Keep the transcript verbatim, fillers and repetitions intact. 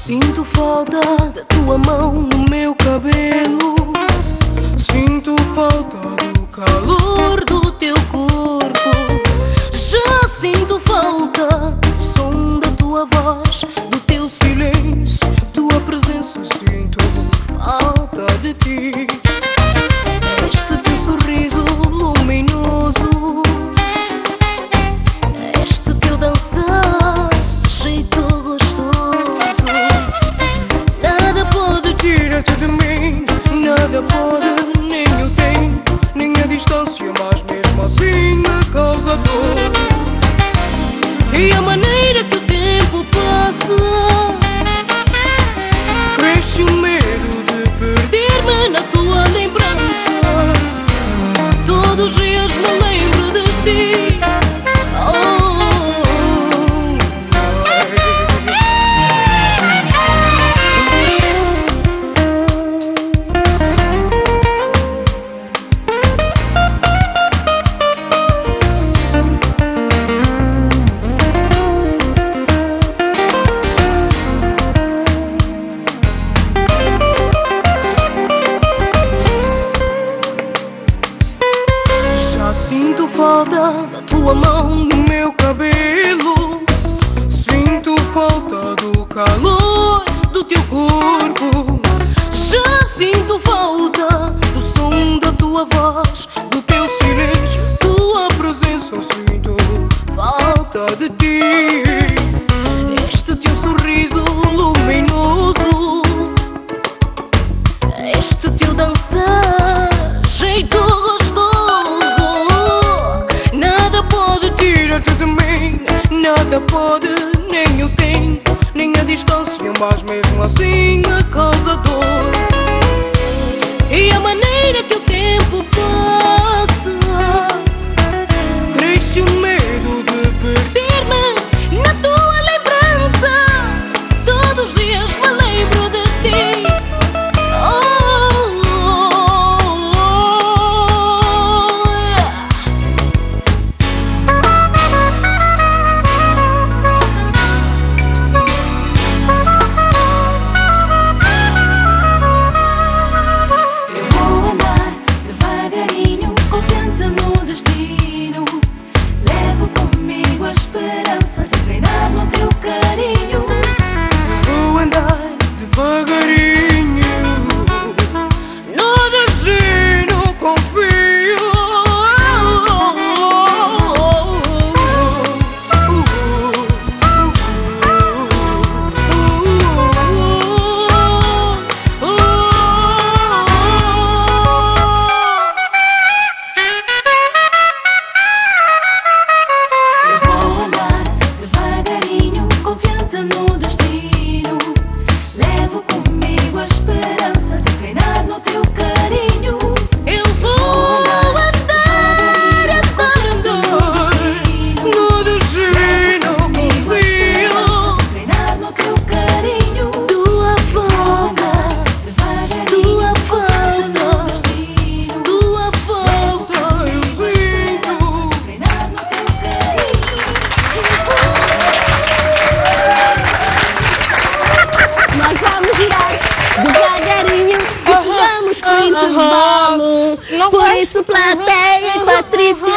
Sinto falta da tua mão no meu cabelo. Sinto falta do calor do teu corpo. Já sinto falta do som da tua voz, do teu silêncio, tua presença. Sinto falta de ti. Este teu sorriso luminoso, este teu dançar, jeito gostoso. Nada pode tirar-te de mim, nada pode, nem o tempo, nem a distância, mas mesmo assim me causa dor. E a maneira que o tempo passa, cresce o medo de perder-me na tua lembrança. Todos os dias me lembro de ti. Oh, já sinto falta da tua mão no meu cabelo. Sinto falta do calor do teu corpo. Já sinto falta do som da tua voz, do teu silêncio, tua presença. Sinto falta de ti. Este teu sorriso luminoso, este teu dançar, jeito gostoso. Nada pode tirar-te de mim, nada pode, nem o tempo, nem a distância, mas mesmo assim me causa dor. E a maneira que o tempo passa, cresce o medo de perder-me na tua lembrança. Todos os dias me lembro de ti. Por isso, plateia e Patrícia